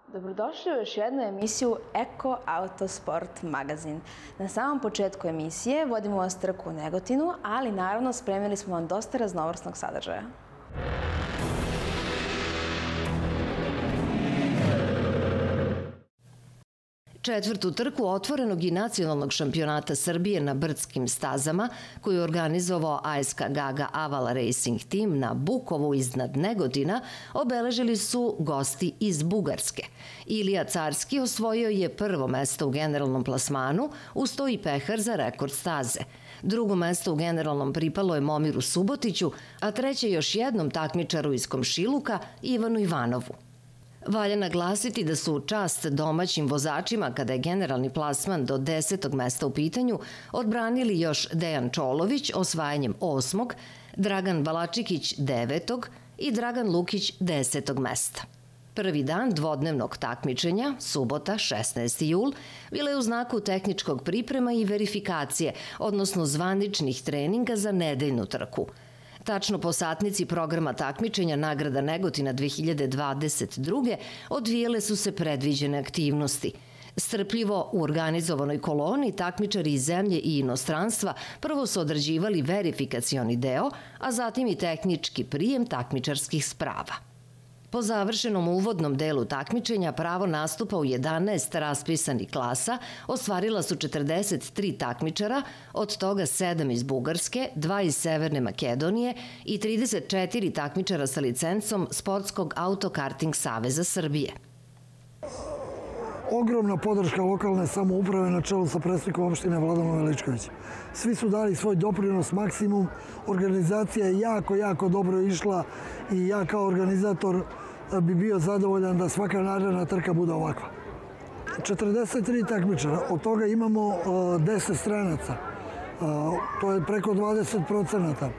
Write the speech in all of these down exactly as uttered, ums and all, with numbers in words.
Dobrodošli u još jednu emisiju Eko Autosport magazin. Na samom početku emisije vodimo vas trku u Negotinu, ali naravno spremili smo vam dosta raznovrsnog sadržaja. Četvrtu trku otvorenog i nacionalnog šampionata Srbije na brdskim stazama, koju je organizovao A S K Gaga Avala Racing Team na Bukovu iznad Negotina, obeležili su gosti iz Bugarske. Ilija Carski osvojio je prvo mesto u generalnom plasmanu, uz to i pehar za rekord staze. Drugo mesto u generalnom pripalo je Momiru Subotiću, a treće još jednom takmičaru iz Komšiluka, Ivanu Ivanovu. Valja naglasiti da su čast domaćim vozačima, kada je generalni plasman do desetog mesta u pitanju, odbranili još Dejan Čolović osvajanjem osmog, Dragan Balačikić devetog i Dragan Lukić desetog mesta. Prvi dan dvodnevnog takmičenja, subota šesnaesti jul, bila je u znaku tehničkog priprema i verifikacije, odnosno zvaničnih treninga za nedeljnu trku. Tačno po satnici programa takmičenja Nagrada Negotina dve hiljade dvadeset druge odvijele su se predviđene aktivnosti. Strpljivo u organizovanoj koloni takmičari iz zemlje i inostranstva prvo su odrađivali verifikacioni deo, a zatim i tehnički prijem takmičarskih sprava. Po završenom uvodnom delu takmičenja pravo nastupa u jedanaest raspisanih klasa ostvarila su četrdeset tri takmičara, od toga sedam iz Bugarske, dva iz Severne Makedonije i trideset četiri takmičara sa licencom Sportskog autokarting saveza Srbije. Ogromna podrška lokalne samouprave na čelu sa predsednikom opštine Vladanom Veličkovićem. Svi su dali svoj doprinos maksimum, organizacija je jako, jako dobro išla i ja kao organizator bi bio zadovoljan da svaka naredna trka bude ovakva. četrdeset tri takmičara, od toga imamo deset stranaca, to je preko dvadeset procenata.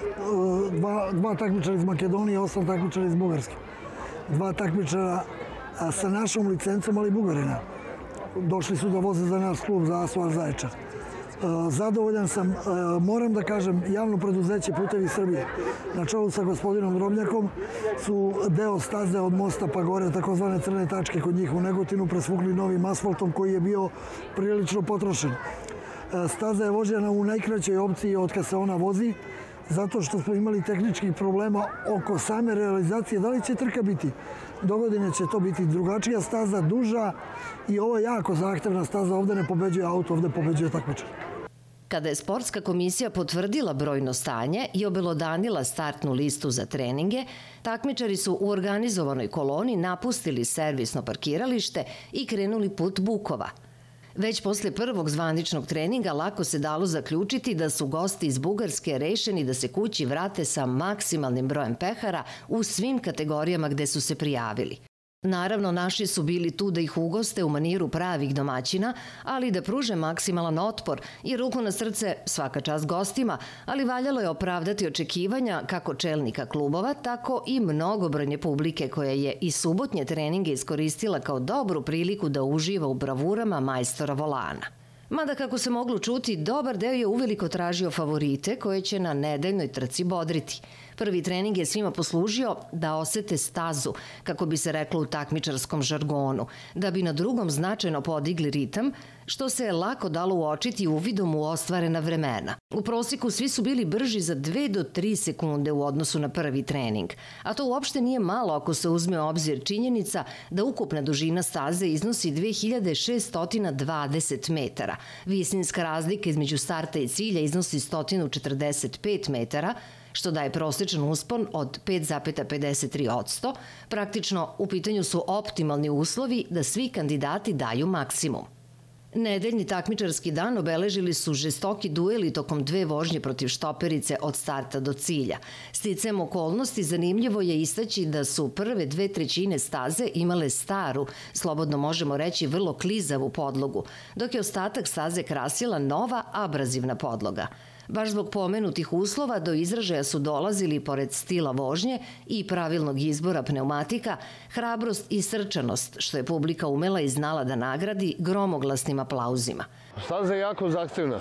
Dva takmičara iz Makedonije, osam takmičara iz Bugarske. Dva takmičara sa našom licencom, ali Bugarina. Došli su da voze za nas klub za Asfalt Zaječar. Zadovoljan sam, moram da kažem, javno preduzeće Putevi Srbije na čelu sa gospodinom Drobnjakom su deo staze od mosta pa gore, takozvane crne tačke kod njih u Negotinu, presvukli novim asfaltom koji je bio prilično potrošen. Staza je vožena u najkraćoj opciji od kad se ona vozi, zato što smo imali tehničkih problema oko same realizacije. Da li će trka biti? Dogodine će to biti drugačija staza, duža i ovo je jako zahtevna staza. Ovde ne pobeđuje auto, ovde pobeđuje takmičar. Kada je sportska komisija potvrdila brojno stanje i obelodanila startnu listu za treninge, takmičari su u organizovanoj koloni napustili servisno parkiralište i krenuli put Bukova. Već posle prvog zvaničnog treninga lako se dalo zaključiti da su gosti iz Bugarske rešeni da se kući vrate sa maksimalnim brojem pehara u svim kategorijama gde su se prijavili. Naravno, naši su bili tu da ih ugoste u maniru pravih domaćina, ali da pruže maksimalan otpor i ruku na srce svaka čast gostima, ali valjalo je opravdati očekivanja kako čelnika klubova, tako i mnogobrojne publike koja je i subotnje treninge iskoristila kao dobru priliku da uživa u bravurama majstora volana. Mada, kako se moglo čuti, dobar deo je uveliko tražio favorite koje će na nedeljnoj trci bodriti. Prvi trening je svima poslužio da osete stazu, kako bi se reklo u takmičarskom žargonu, da bi na drugom značajno podigli ritam, što se je lako dalo uočiti uvidom u ostvarena vremena. U prosjeku svi su bili brži za dve do tri sekunde u odnosu na prvi trening, a to uopšte nije malo ako se uzme u obzir činjenica da ukupna dužina staze iznosi dve hiljade šeststo dvadeset metara. Visinska razlika između starta i cilja iznosi sto četrdeset pet metara, što daje prosječan uspon od pet zarez pedeset tri posto. Praktično, u pitanju su optimalni uslovi da svi kandidati daju maksimum. Nedeljni takmičarski dan obeležili su žestoki dueli tokom dve vožnje protiv štoperice od starta do cilja. Sticajem okolnosti zanimljivo je istaći da su prve dve trećine staze imale staru, slobodno možemo reći vrlo klizavu podlogu, dok je ostatak staze krasila nova abrazivna podloga. Baš zbog pomenutih uslova do izražaja su dolazili, pored stila vožnje i pravilnog izbora pneumatika, hrabrost i srčanost, što je publika umela i znala da nagradi gromoglasnim aplauzima. Staza je jako zahtevna,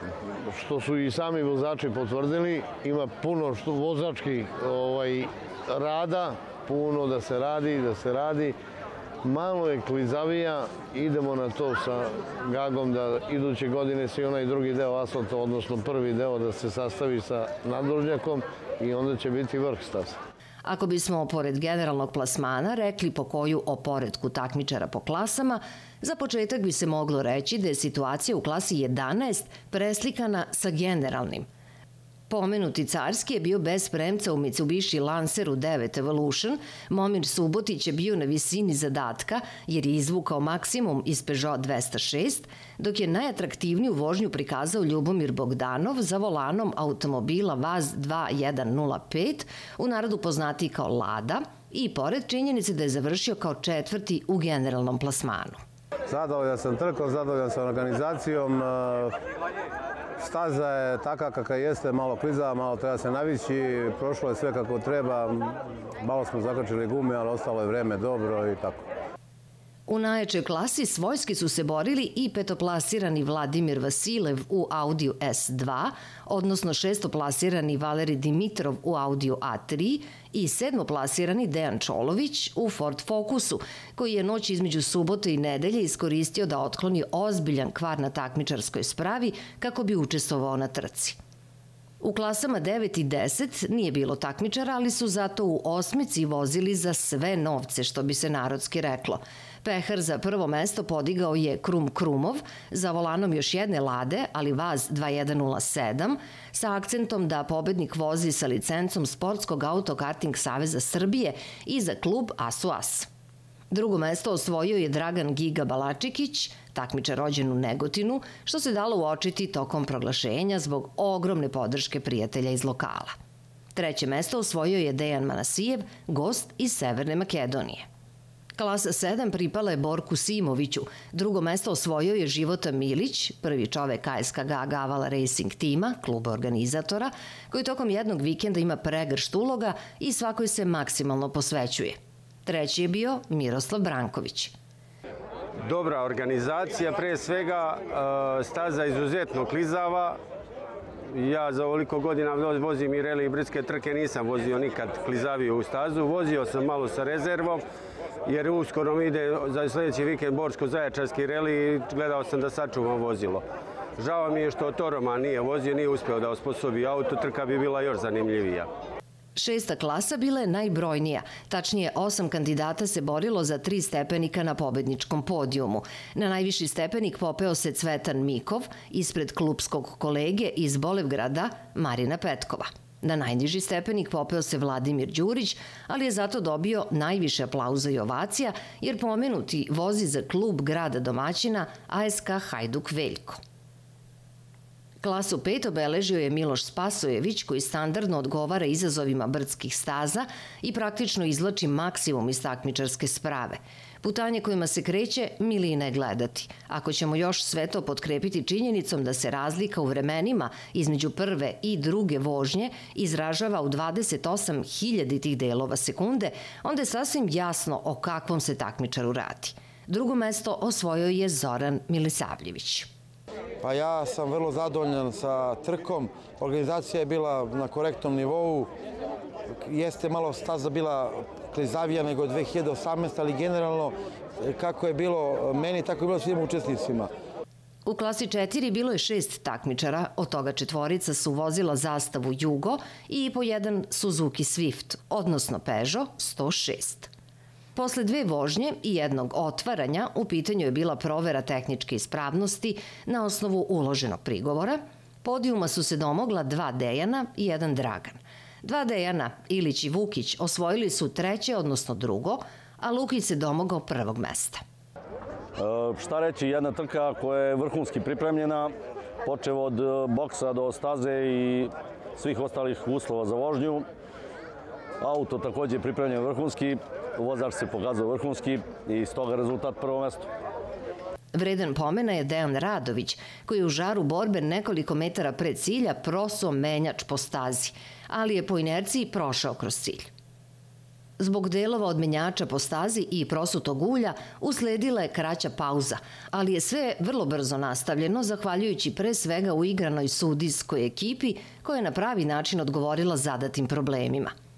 što su i sami vozači potvrdili. Ima puno vozačkih rada, puno da se radi, da se radi. malo je klizavija, idemo na to sa Gagom da iduće godine se i onaj drugi deo asfalta, odnosno prvi deo da se sastavi sa nadvožnjakom i onda će biti vrh staze. Ako bismo, pored generalnog plasmana, rekli po koju o poretku takmičara po klasama, za početak bi se moglo reći da je situacija u klasi jedanaest preslikana sa generalnim. Pomenuti carski je bio bez premca u Mitsubishi Lanceru devet Evolution, Momir Subotić je bio na visini zadatka jer je izvukao maksimum iz Peugeot dvesta šest, dok je najatraktivniju vožnju prikazao Ljubomir Bogdanov za volanom automobila Vaz dva jedan nula pet, u narodu poznatiji kao Lada, i pored činjenice da je završio kao četvrti u generalnom plasmanu. Zadovoljan sam trkom, zadovoljan sam organizacijom. Staza je taka kakva jeste, malo klizava, malo treba se navići, prošlo je sve kako treba, malo smo zakačili gume, ali ostalo je vreme dobro i tako. U najjačoj klasi svojski su se borili i petoplasirani Vladimir Vasilev u Audiju S dva, odnosno šestoplasirani Valeri Dimitrov u Audiju A tri i sedmoplasirani Dejan Čolović u Ford Focusu, koji je noć između subote i nedelje iskoristio da otkloni ozbiljan kvar na takmičarskoj spravi kako bi učestvovao na trci. U klasama devet i deset nije bilo takmičara, ali su zato u osmici vozili za sve novce, što bi se narodski reklo. Pehar za prvo mesto podigao je Krum Krumov, za volanom još jedne Lade, ali Vaz dva jedan nula sedam, sa akcentom da pobednik vozi sa licencom Sportskog autokarting saveza Srbije i za klub Asu As. Drugo mesto osvojio je Dragan Giga Balačikić, takmičar rođen u Negotinu, što se dalo uočiti tokom proglašenja zbog ogromne podrške prijatelja iz lokala. Treće mesto osvojio je Dejan Manasijev, gost iz Severne Makedonije. Klasa sedam pripala je Borku Simoviću, drugo mesto osvojio je Života Milić, prvi čovek K S K G Gavala Racing tima, kluba organizatora, koji tokom jednog vikenda ima pregršt uloga i svakoj se maksimalno posvećuje. Treći je bio Miroslav Branković. Dobra organizacija, pre svega staza izuzetno klizava. Ja za ovoliko godina vozim i reli i brdske trke, nisam vozio nikad klizaviju u stazu. Vozio sam malo sa rezervom, jer uskoro mi ide za sljedeći vikend Borsko-Zaječarski reli i gledao sam da sačuvam vozilo. Žao mi je što Toroman nije vozio, nije uspeo da osposobi auto, trka bi bila još zanimljivija. Šesta klasa bila je najbrojnija, tačnije osam kandidata se borilo za tri stepenika na pobedničkom podijumu. Na najviši stepenik popeo se Cvetan Mikov, ispred klubskog kolege iz Bolevgrada Marina Petkova. Na najniži stepenik popeo se Vladimir Đurić, ali je zato dobio najviše aplauza i ovacija, jer pomenuti vozi za klub grada domaćina A S K Hajduk Veljko. Klasu pet obeležio je Miloš Spasojević, koji standardno odgovara izazovima brdskih staza i praktično izvlači maksimum iz takmičarske sprave. Putanje kojima se kreće milina je gledati. Ako ćemo još sve to potkrepiti činjenicom da se razlika u vremenima između prve i druge vožnje izražava u dvadeset osam hiljaditih delova sekunde, onda je sasvim jasno o kakvom se takmičaru radi. Drugo mesto osvojio je Zoran Milisavljević. Pa ja sam vrlo zadovoljan sa trkom. Organizacija je bila na korektnom nivou. Jeste malo staza bila klizavija nego dve hiljade osamnaeste. ali generalno kako je bilo meni, tako je bilo svim učesnicima. U klasi četiri bilo je šest takmičara, od toga četvorica su vozila zastavu Jugo i po jedan Suzuki Swift, odnosno Peugeot sto šest. Posle dve vožnje i jednog otvaranja u pitanju je bila provera tehničke ispravnosti na osnovu uloženog prigovora. Podijuma su se domogla dva Dejana i jedan Dragan. Dva Dejana, Ilić i Vukić, osvojili su treće, odnosno drugo, a Lukić se domogao prvog mesta. Šta reći, jedna trka koja je vrhunski pripremljena, počev od boksa do staze i svih ostalih uslova za vožnju. Auto takođe je pripremljen vrhunski, vozač se pokazao vrhunski i stoga rezultat prvo mesto. Vredan pomena je Dejan Radović, koji je u žaru borbe nekoliko metara pred cilja prosuo menjač po stazi, ali je po inerciji prošao kroz cilj. Zbog delova od menjača po stazi i prosutog ulja usledila je kraća pauza, ali je sve vrlo brzo nastavljeno, zahvaljujući pre svega uigranoj sudijskoj ekipi koja je na pravi način odgovorila zadatim problemima.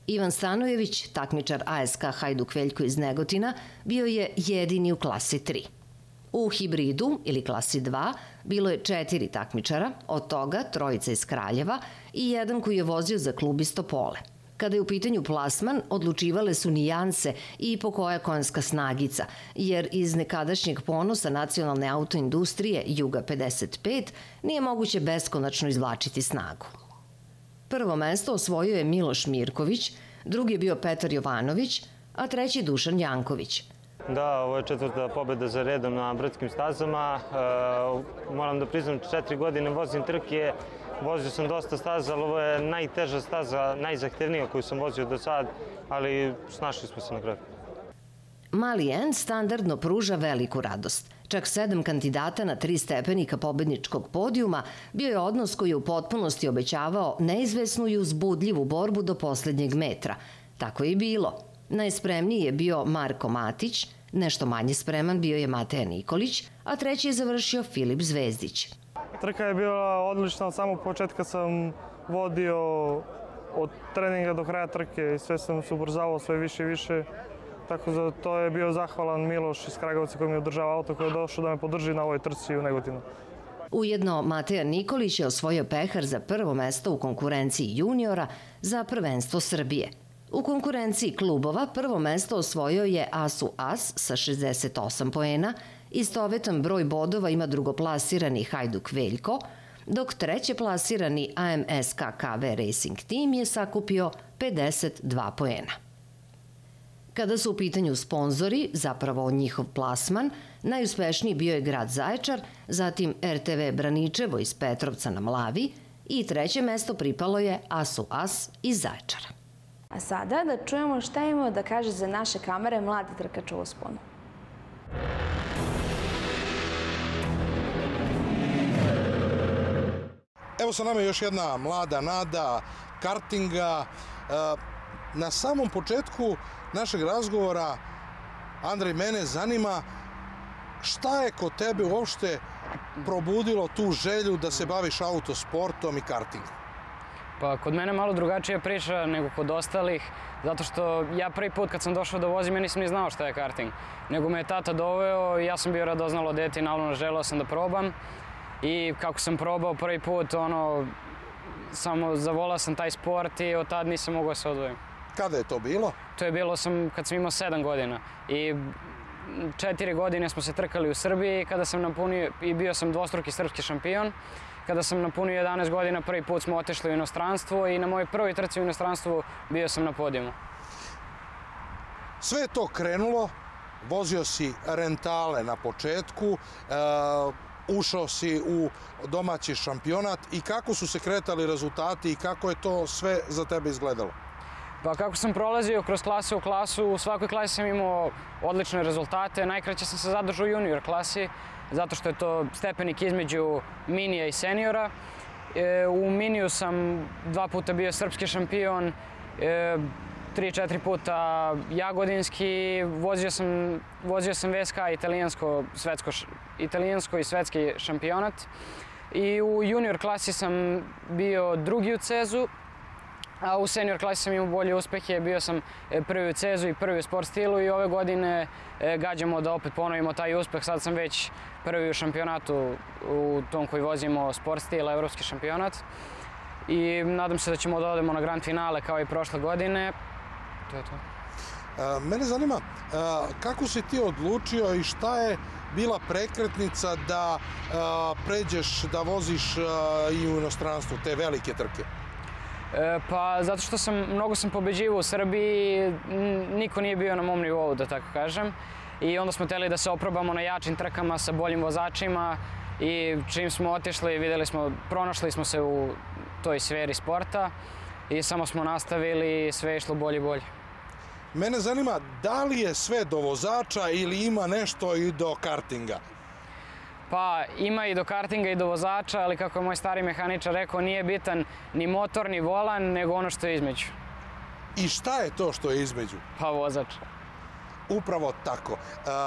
Ivan Stanojević, takmičar A S K Hajduk Veljko iz Negotina, bio je jedini u klasi tri. U hibridu, ili klasi dva, bilo je četiri takmičara, od toga trojica iz Kraljeva i jedan koji je vozio za klub iz Topole. Kada je u pitanju plasman, odlučivale su nijanse i po koja konjska snagica, jer iz nekadašnjeg ponosa nacionalne autoindustrije Juga pedeset pet nije moguće beskonačno izvlačiti snagu. Prvo mesto osvojio je Miloš Mirković, drugi je bio Petar Jovanović, a treći Dušan Janković. Da, ovo je četvrta pobjeda za redom na brdskim stazama. Moram da priznam, četiri godine vozim trke, vozio sam dosta staza, ali ovo je najteža staza, najzahtevnija koju sam vozio do sad, ali snašli smo se na kraju. Mali N standardno pruža veliku radost. Čak sedam kandidata na tri stepenika pobedničkog podijuma bio je odnos koji je u potpunosti obećavao neizvesnu i uzbudljivu borbu do poslednjeg metra. Tako je i bilo. Najspremniji je bio Marko Matić, nešto manje spreman bio je Mateja Nikolić, a treći je završio Filip Zvezdić. Trka je bila odlična, od samog početka sam vodio od treninga do kraja trke i sve sam se ubrzavao sve više i više. Tako da to je bio zahvalan Miloš iz Kragovca koji mi održava auto, koji je došao da me podrži na ovoj trci u Negotinu. Ujedno, Mateja Nikolić je osvojio pehar za prvo mesto u konkurenciji juniora za prvenstvo Srbije. U konkurenciji klubova prvo mesto osvojio je Asu As sa šezdeset osam poena, istovetan broj bodova ima drugoplasirani Hajduk Veljko, dok treće plasirani A M S K K V Racing Team je sakupio pedeset dva poena. Kada su u pitanju sponzori, zapravo njihov plasman, najuspešniji bio je grad Zaječar, zatim R T V Braničevo iz Petrovca na Mlavi i treće mesto pripalo je Asu As iz Zaječara. A sada da čujemo šta imamo da kaže za naše kamere mladi trkač u usponu. Evo sa nama još jedna mlada nada kartinga. Na samom početku našeg razgovora, Andrej, mene zanima šta je kod tebe uopšte probudilo tu želju da se baviš autosportom i kartingom? Pa kod mene malo drugačija priča nego kod ostalih, zato što ja prvi put kad sam došao da vozim, ja nisam ni znao šta je karting. Nego me je tata doveo i ja sam bio radoznalo dete i naravno želeo sam da probam. I kako sam probao prvi put, ono, samo zavolao sam taj sport i od tad nisam mogao da se odvojim. Kada je to bilo? To je bilo sam, kad sam imao sedam godina. I četiri godine smo se trkali u Srbiji kada sam napunio, i bio sam dvostruki srpski šampion. Kada sam napunio jedanaest godina, prvi put smo otišli u inostranstvo i na mojoj prvoj trci u inostranstvu bio sam na podijumu. Sve je to krenulo, vozio si rentale na početku, ušao si u domaći šampionat i kako su se kretali rezultati i kako je to sve za tebe izgledalo? Pa kako sam prolazio kroz klasu u klasu, u svakoj klasi sam imao odlične rezultate. Najkraće sam se zadržao u junior klasi, zato što je to stepenik između minija i seniora. U miniju sam dva puta bio srpski šampion, tri, četiri puta jagodinski, vozio sam, vozio sam V S K italijansko, svetsko, italijansko i svetski šampionat. I u junior klasi sam bio drugi u Cezu, a u senior klasi sam imao bolje uspehe, bio sam prvi u Cezu i prvi u sport stilu i ove godine gađamo da opet ponovimo taj uspeh. Sad sam već prvi u šampionatu u tom koji vozimo sport stil, evropski šampionat. I nadam se da ćemo da odemo na grand finale kao i prošle godine. To je to. Mene zanima kako si ti odlučio i šta je bila prekretnica da pređeš da voziš i u inostranstvu te velike trke? Pa zato što sam, mnogo sam pobeđivao u Srbiji, niko nije bio na mom nivou, da tako kažem. I onda smo hteli da se oprobamo na jačim trkama sa boljim vozačima i čim smo otišli, videli smo, pronašli smo se u toj sferi sporta i samo smo nastavili i sve je išlo bolje i bolje. Mene zanima da li je sve do vozača ili ima nešto i do kartinga? Pa ima i do kartinga i do vozača, ali kako je moj stari mehaničar rekao, nije bitan ni motor ni volan, nego ono što je između. I šta je to što je između? Pa vozač. Upravo tako.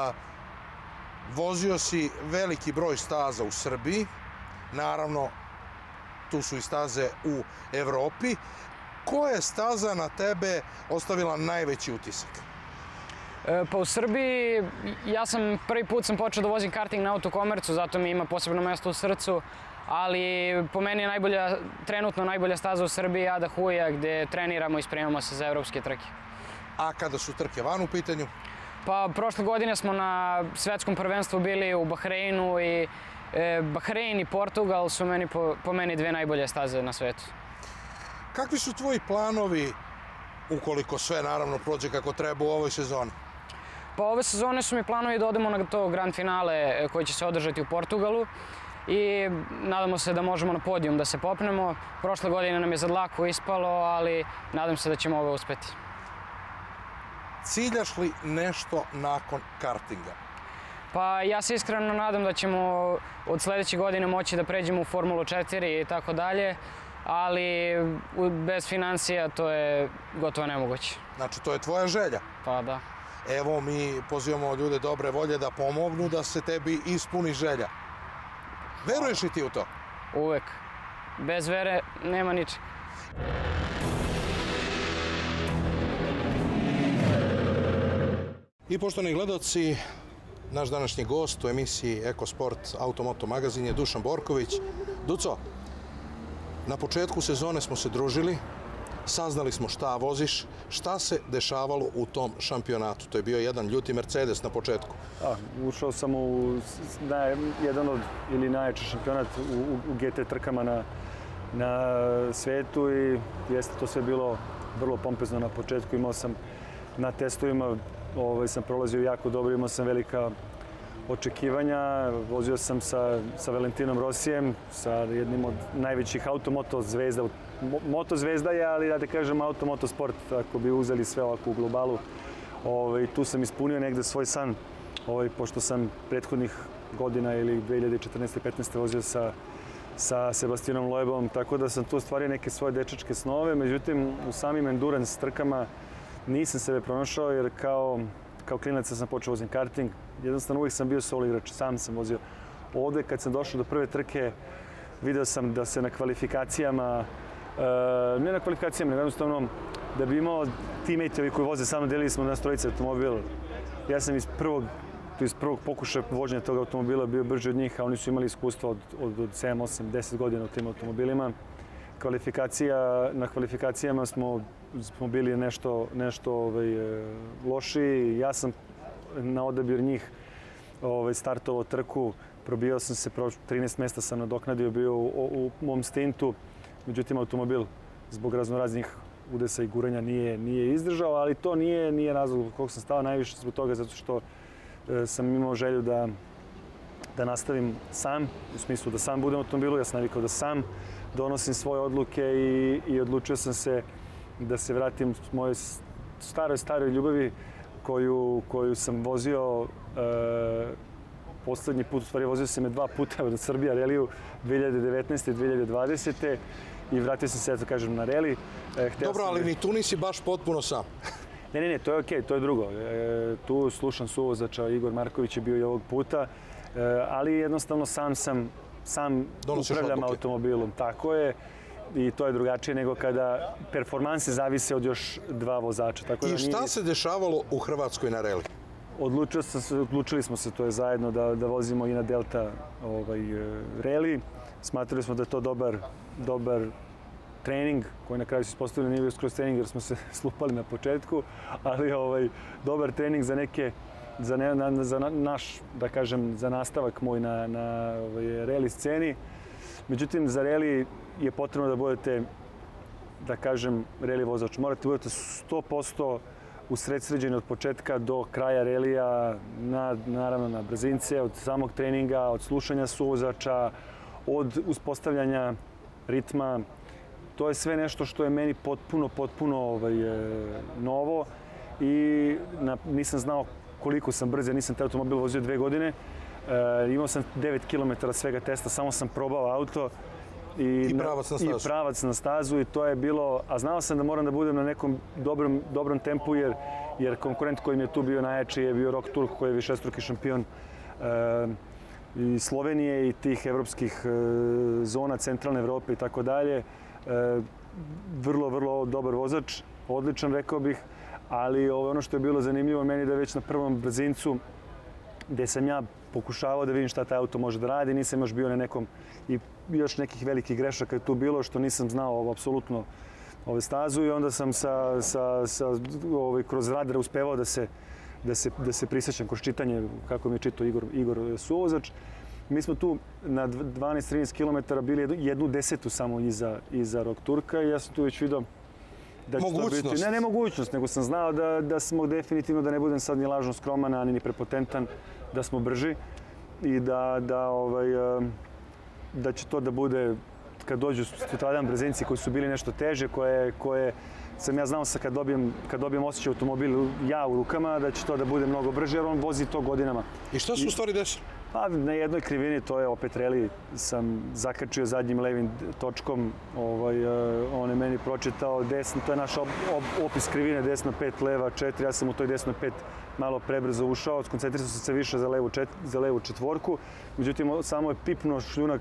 Vozio si veliki broj staza u Srbiji, naravno tu su i staze u Evropi. koja je staza na tebe ostavila najveći utisak? Pa u Srbiji, ja sam prvi put sam počeo da vozim karting na Autokomercu, zato mi ima posebno mesto u srcu, ali po meni je najbolja, trenutno najbolja staza u Srbiji Ada Huja, gde treniramo i spremamo se za evropske trke. A kada su trke van u pitanju? Pa prošle godine smo na svetskom prvenstvu bili u Bahreinu i e, Bahrein i Portugal su meni po, po meni dve najbolje staze na svetu. Kakvi su tvoji planovi, ukoliko sve naravno prođe kako treba u ovoj sezoni? Pa ove sezone su mi planovi da odemo na to grand finale koji će se održati u Portugalu i nadamo se da možemo na podijum da se popnemo. Prošle godine nam je za dlaku ispalo, ali nadam se da ćemo ove uspeti. Ciljaš li nešto nakon kartinga? Pa ja se iskreno nadam da ćemo od sljedeće godine moći da pređemo u Formulu četiri i tako dalje, ali bez financija to je gotovo nemoguće. Znači to je tvoja želja? Pa da. Evo mi pozivamo ljude dobre volje da pomognu da se tebi ispuni želja. Veruješ li ti u to? Uvek. Bez vere nema ničeg. I poštovani gledaoci, naš današnji gost u emisiji EkoSport Automoto magazin je Dušan Borković. Duco, na početku sezone smo se družili, saznali smo šta voziš, šta se dešavalo u tom šampionatu. To je bio jedan ljuti Mercedes na početku. A, ušao sam u naj, jedan od ili najjači šampionat u, u G T trkama na, na svetu i jeste to sve bilo vrlo pompezno na početku. Imao sam na testovima, ovaj, sam prolazio jako dobro, imao sam velika očekivanja. Vozio sam sa, sa Valentinom Rosijem, sa jednim od najvećih automoto zvezda. Moto zvezda je, ali da te kažem automoto sport, ako bi uzeli sve ovako u globalu. Ovaj, tu sam ispunio negde svoj san, ovaj, pošto sam prethodnih godina ili dve hiljade četrnaeste petnaeste vozio sa, sa Sebastianom Loebom, tako da sam tu ostvario neke svoje dečačke snove. Međutim, u samim endurance trkama nisam sebe pronašao jer kao, kao klinac sam počeo vozim karting. Jednostavno uvijek sam bio solo igrač, sam sam vozio. Ovde kad sam došao do prve trke, video sam da se na kvalifikacijama, e, ne na kvalifikacijama, nego jednostavno da bi imao teammate-ovi koji voze sa mnom, delili smo nas trojice automobil. Ja sam iz prvog, iz prvog pokušaja vožnja tog automobila bio brži od njih, a oni su imali iskustva od, od, od sedam, osam, deset godina u tim automobilima. Kvalifikacija, na kvalifikacijama smo, smo bili nešto, nešto ovaj, lošiji. Ja sam na odabir njih ovaj, startovao trku, probio sam se, trinaest mjesta sam nadoknadio bio u, u, u mom stintu, međutim automobil zbog raznoraznih udesa i guranja nije, nije izdržao, ali to nije, nije razlog zbog kog sam stao najviše zbog toga, zato što e, sam imao želju da, da nastavim sam, u smislu da sam budem u automobilu, ja sam navikao da sam donosim svoje odluke i, i odlučio sam se da se vratim mojoj staroj, staroj ljubavi koju, koju sam vozio e, poslednji put, u stvari vozio sam je dva puta od Srbija reliju dve hiljade devetnaeste i dve hiljade dvadesete i vratio sam se, ja to kažem, na reli. E, Dobro, ali ni tu nisi baš potpuno sam. Ne, ne, ne, to je okej, to je drugo. E, tu slušam suvozača, Igor Marković je bio i ovog puta, e, ali jednostavno sam sam, sam upravljam automobilom, tako je. I to je drugačije nego kada performanse zavise od još dva vozača. Tako I da šta nije... se dešavalo u Hrvatskoj na reli? Odlučio sam se, odlučili smo se to je zajedno da, da vozimo i na Delta ovaj, reli. Smatrali smo da je to dobar, dobar trening koji na kraju se ispostavili nije bio skroz trening jer smo se slupali na početku, ali ovaj, dobar trening za neke za, ne, na, za naš, da kažem, za nastavak moj na, na ovaj, reli sceni. Međutim, za reli je potrebno da budete, da kažem, reli vozač. Morate budete sto posto usredsređeni od početka do kraja relija, na, naravno na brzince, od samog treninga, od slušanja suvozača, od uspostavljanja ritma. To je sve nešto što je meni potpuno, potpuno ovaj, novo i na, nisam znao koliko sam brz, nisam taj automobil vozio dve godine. E, imao sam devet kilometara svega testa, samo sam probao auto. I, I pravac na stazu. I pravac na stazu i to je bilo, a znao sam da moram da budem na nekom dobrom, dobrom tempu jer, jer konkurent koji mi je tu bio najjači je bio Rok Turk koji je višestruki šampion e, i Slovenije i tih evropskih e, zona, centralne Evrope i tako dalje. vrlo, vrlo dobar vozač, odličan rekao bih, ali ono što je bilo zanimljivo meni da već na prvom brzincu gde sam ja pokušavao da vidim šta taj auto može da radi, nisam još bio na nekom i još nekih velikih grešaka je tu bilo što nisam znao apsolutno ove stazu i onda sam sa, sa, sa, ovaj, kroz radar uspevao da se, da se, da se prisjećam kroz čitanje kako mi je čitao Igor, Igor suvozač. Mi smo tu na dvanaest trinaest kilometara bili jednu, jednu desetu samo iza, iza Rok Turka i ja sam tu već vidio da će to biti... Ne, ne mogućnost, nego sam znao da, da smo definitivno, da ne budem sad ni lažno skroman, ani ni prepotentan, da smo brži i da, da, ovaj, da će to da bude, kad dođu sutradan brzinci koji su bili nešto teže, koje, koje sam ja znao sa kad dobijem, kad dobijem osjećaj automobil ja u rukama, da će to da bude mnogo brže, jer on vozi to godinama. I što se u stvari desilo? Pa na jednoj krivini, to je opet reli, sam zakačio zadnjim levim točkom, ovaj, on je meni pročitao desno, to je naš op, op, opis krivine, desno pet, leva četiri, ja sam u toj desno pet malo prebrzo ušao, skoncentrisao sam se više za levu, čet, za levu četvorku, međutim samo je pipnuo šljunak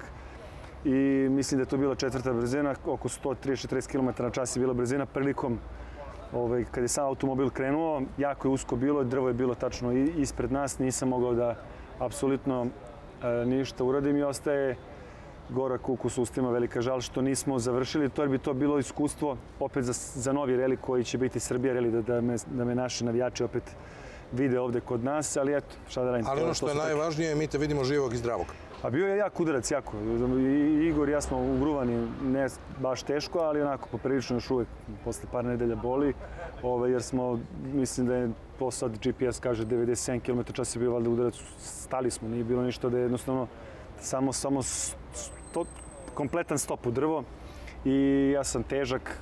i mislim da je to bila četvrta brzina, oko sto trideset do četrdeset kilometara na čas je bila brzina prilikom ovaj, kad je sam automobil krenuo, jako je usko bilo, drvo je bilo tačno ispred nas, nisam mogao da apsolutno e, ništa uradim i ostaje gorak ukus u ustima, velika žal što nismo završili. To jer bi to bilo iskustvo opet za, za novi reli koji će biti Srbija reli, da, da, me, da me naši navijači opet vide ovde kod nas, ali eto, šta da radim. Ali ono što je najvažnije, mi te vidimo živog i zdravog. A bio je jak udarac, jako. I Igor i ja smo ugruvani, ne baš teško, ali onako poprilično još uvek posle par nedelja boli, ovaj, jer smo, mislim da je to sad G P S kaže devedeset sedam kilometara čas je bio valjda udarac, stali smo, nije bilo ništa da je jednostavno samo, samo sto, kompletan stop u drvo i ja sam težak,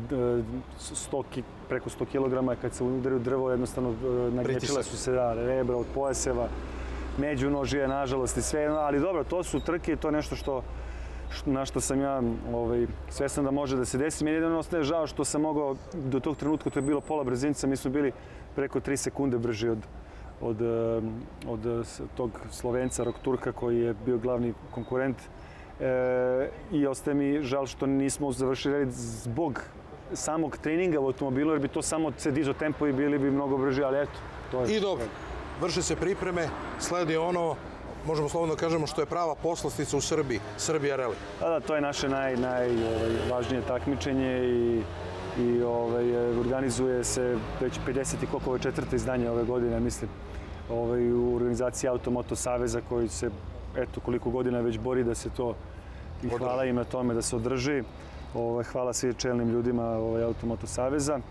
sto, preko sto kilograma, kad se udario drvo jednostavno nagrečile su se da, rebra od pojaseva, međunožije, nažalost i sve, ali dobro, to su trke, to je nešto što, što na što sam ja ovaj, svestan da može da se desi. Meni jedino ostaje žao što sam mogao do tog trenutka, to je bilo pola brzinca, mi smo bili preko tri sekunde brži od, od, od, od tog Slovenca, Rok Turka, koji je bio glavni konkurent. E, I ostaje mi žal što nismo završili zbog samog treninga u automobilu, jer bi to samo se dizo tempo i bili bi mnogo brži, ali eto. To je... I dobro. Vrše se pripreme, sledi ono, možemo slobodno kažemo, što je prava poslastica u Srbiji, Srbija Rally. Da, da, to je naše naj, najvažnije takmičenje i, i ovaj, organizuje se već pedeset i koliko je četvrto izdanje ove godine, mislim, ovaj, u organizaciji Automoto Saveza koji se, eto, koliko godina već bori da se to, i hvala im na tome da se održi. Ovaj, hvala svim čelnim ljudima ovaj, Automoto Saveza.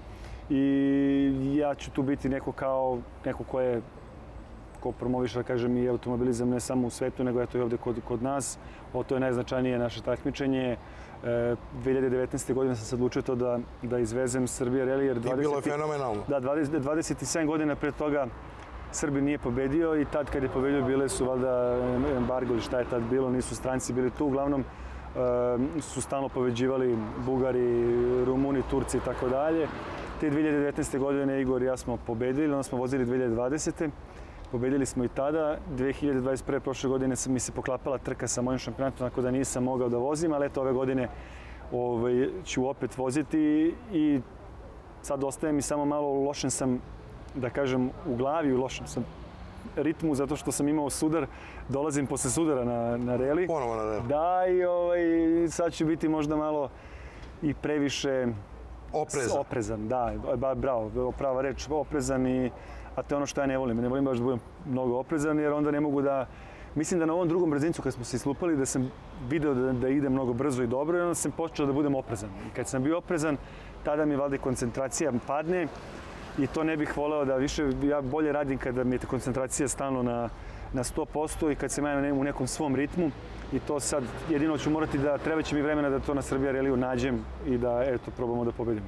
I ja ću tu biti neko kao, neko ko je ko promoviše, da kažem, i automobilizam ne samo u svetu, nego eto i ovde kod, kod nas. O, to je najznačajnije naše takmičenje. E, dve hiljade devetnaeste. godine sam se odlučio to da, da izvezem Srbija Rally. Jer dvadeset, I bilo je fenomenalno. Da, dvadeset, dvadeset sedam godina pre toga Srbi nije pobedio i tad kad je pobedio bile su valjda embargo ili šta je tad bilo, nisu stranci bili tu. Uglavnom e, su stalno pobeđivali Bugari, Rumuni, Turci i tako dalje. Te dve hiljade devetnaeste. godine Igor i ja smo pobedili, onda smo vozili dve hiljade dvadesete. Pobedili smo i tada. dve hiljade dvadeset prve. prošle godine mi se poklapala trka sa mojim šampionatom, tako da nisam mogao da vozim, ali eto ove godine ovaj, ću opet voziti i sad ostaje mi samo malo lošen sam, da kažem, u glavi, u lošem sam ritmu, zato što sam imao sudar, dolazim posle sudara na, na reli. Ponovo na reli. Da, i ovaj, sad ću biti možda malo i previše oprezan. Oprezan, da, bravo, prava reč, oprezan i a to je ono što ja ne volim. Ne volim baš da budem mnogo oprezan jer onda ne mogu da... Mislim da na ovom drugom brzincu kad smo se islupali da sam video da, da ide mnogo brzo i dobro i onda sam počeo da budem oprezan. I kad sam bio oprezan, tada mi valjda koncentracija padne i to ne bih voleo da više, ja bolje radim kada mi je koncentracija stalno na, na sto posto i kad sam ja u nekom svom ritmu i to sad jedino ću morati da, treba će mi vremena da to na Srbija Rallyu nađem i da eto probamo da pobedimo.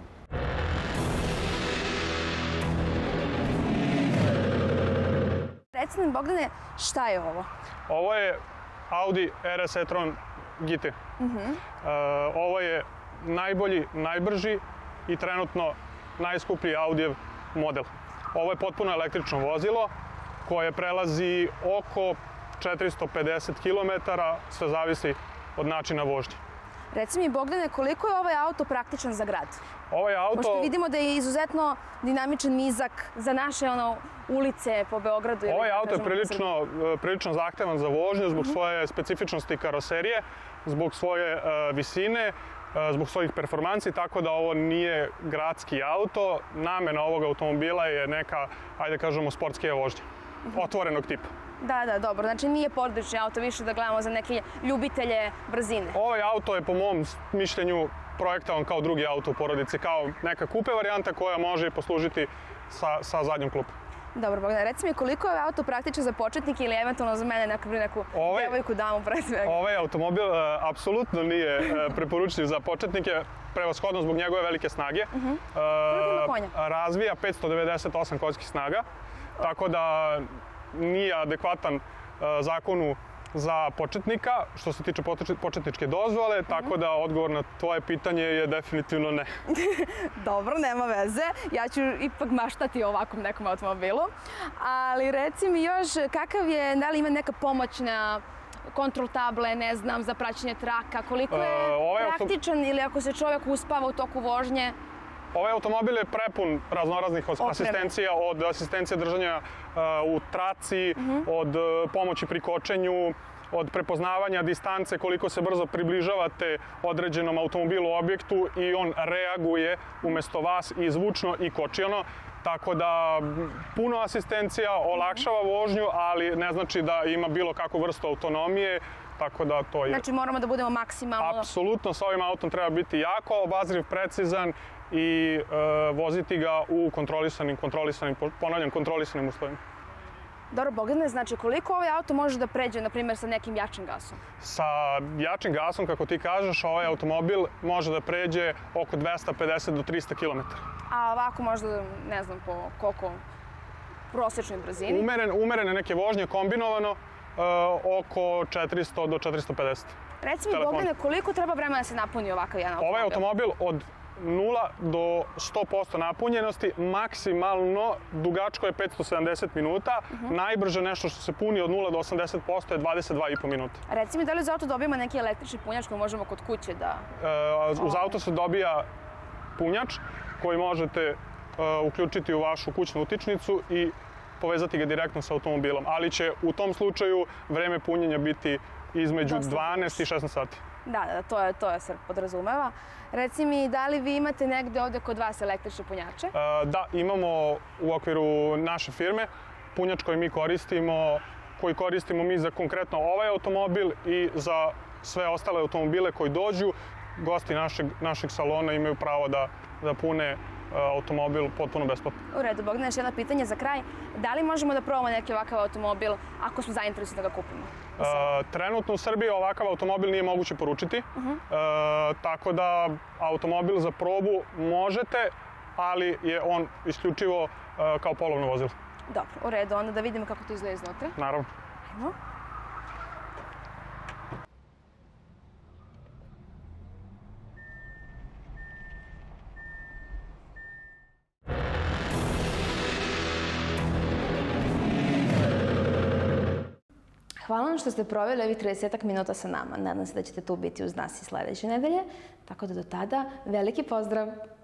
Recite mi, Bogdane, šta je ovo? Ovo je Audi R S e-tron G T. Uh-huh. uh, ovo je najbolji, najbrži i trenutno najskuplji Audijev model. Ovo je potpuno električno vozilo koje prelazi oko četiristo pedeset kilometara, sve zavisi od načina vožnje. Reci mi, Bogdane, koliko je ovaj auto praktičan za grad? Ovaj auto... Pošto vidimo da je izuzetno dinamičan, nizak za naše ono, ulice po Beogradu. Ovaj auto je prilično, prilično zahtevan za vožnju zbog svoje specifičnosti karoserije, zbog svoje uh, visine, uh, zbog svojih performansi, tako da ovo nije gradski auto. Namena ovog automobila je neka, ajde kažemo, sportske vožnje, otvorenog tipa. Da, da, dobro. Znači nije porodični auto, više da gledamo za neke ljubitelje brzine. Ovaj auto je po mom mišljenju projektovan kao drugi auto u porodici, kao neka kupe varijanta koja može poslužiti sa, sa zadnjom klupom. Dobro, Bogdan, reci mi koliko je ovaj auto praktičan za početnike ili eventualno za mene neku, neku ovaj, devojku, damu pre svega? Ovaj automobil uh, apsolutno nije uh, preporučljiv za početnike, prevashodno zbog njegove velike snage. Uh -huh. uh, Koliko ima konja? Razvija petsto devedeset osam konjskih snaga, tako da nije adekvatan uh, zakonu za početnika, što se tiče početničke dozvole, tako da odgovor na tvoje pitanje je definitivno ne. Dobro, nema veze. Ja ću ipak maštati o ovakvom nekom automobilu. Ali reci mi još, kakav je, da li ima neka pomoćna kontrol table, ne znam, za praćenje traka, koliko je uh, ovaj praktičan auto... ili ako se čovjek uspava u toku vožnje? Ovaj automobil je prepun raznoraznih asistencija, od asistencije držanja uh, u traci, uh -huh. od uh, pomoći pri kočenju, od prepoznavanja distance, koliko se brzo približavate određenom automobilu u objektu i on reaguje umjesto vas i zvučno i kočiono. Tako da puno asistencija olakšava vožnju, ali ne znači da ima bilo kakvu vrstu autonomije. Tako da to je... Znači moramo da budemo maksimalno... Apsolutno, sa ovim autom treba biti jako obazriv, precizan i e, voziti ga u kontrolisanim, kontrolisanim, ponavljam, kontrolisanim uslovima. Dobro, Bogdane, znači koliko ovaj auto može da pređe, na primjer, sa nekim jačim gasom? Sa jačim gasom, kako ti kažeš, ovaj automobil može da pređe oko dvesta pedeset do trista kilometara. A ovako možda, ne znam, po koliko prosječnoj brzini? Umeren, umerene neke vožnje kombinovano, Uh, oko četiristo do četiristo pedeset. Reci mi, Bogdane, koliko treba vremena da se napuni ovakav jedan automobil? Ovaj automobil od nula do sto posto napunjenosti, maksimalno dugačko je petsto sedamdeset minuta, uh -huh. najbrže nešto što se puni od nula do osamdeset posto je dvadeset dva i po minuta. Reci mi, da li uz auto dobijemo neki električni punjač koji možemo kod kuće da... Uh, uz auto se dobija punjač koji možete uh, uključiti u vašu kućnu utičnicu i povezati ga direktno sa automobilom, ali će u tom slučaju vreme punjenja biti između dvanaest i šesnaest sati. Da, da, to je, to je se podrazumeva. Reci mi, da li vi imate negde ovde kod vas električne punjače? Uh, da, imamo u okviru naše firme punjač koji mi koristimo, koji koristimo mi za konkretno ovaj automobil i za sve ostale automobile koji dođu. Gosti našeg, našeg salona imaju pravo da, da pune automobil potpuno besplatno. U redu, Bogdane, još jedno pitanje za kraj. Da li možemo da probamo neki ovakav automobil ako smo zainteresovani da ga kupimo? Uh, trenutno u Srbiji ovakav automobil nije moguće poručiti. Uh -huh. uh, tako da automobil za probu možete, ali je on isključivo uh, kao polovno vozilo. Dobro, u redu. Onda da vidimo kako to izgleda iznutra. Naravno. Ajmo. Hvala vam što ste proveli ovih tridesetak minuta sa nama. Nadam se da ćete tu biti uz nas i sledeće nedelje. Tako da do tada, veliki pozdrav!